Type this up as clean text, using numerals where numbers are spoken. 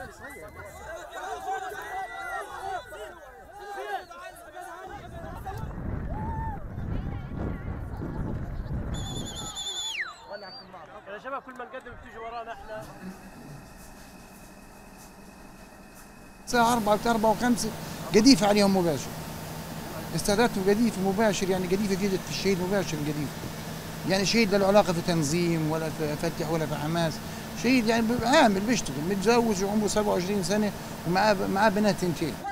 يا شباب كل ما نقدم بتيجوا ورانا احنا. الساعة 4 و5 قذيفة عليهم مباشر. استهدفوا قذيفة مباشر، يعني قذيفة جدت في الشهيد مباشر قذيفة. يعني شهيد لا له علاقة في تنظيم ولا في فتح ولا في حماس، شهيد يعني عامل بيشتغل متزوج وعمره 27 سنة ومعاه بنات 2.